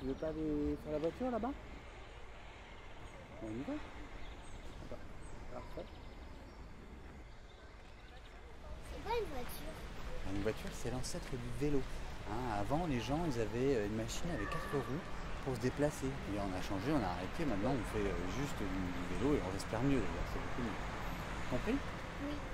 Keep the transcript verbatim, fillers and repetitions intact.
Tu veux pas aller faire la voiture là-bas? On y va? Attends, parfait. C'est pas une voiture. Une voiture, c'est l'ancêtre du vélo. Hein, avant, les gens, ils avaient une machine avec quatre roues pour se déplacer. Et on a changé, on a arrêté. Maintenant, on fait juste du, du vélo et on respire mieux d'ailleurs. C'est beaucoup mieux. Compris? Oui.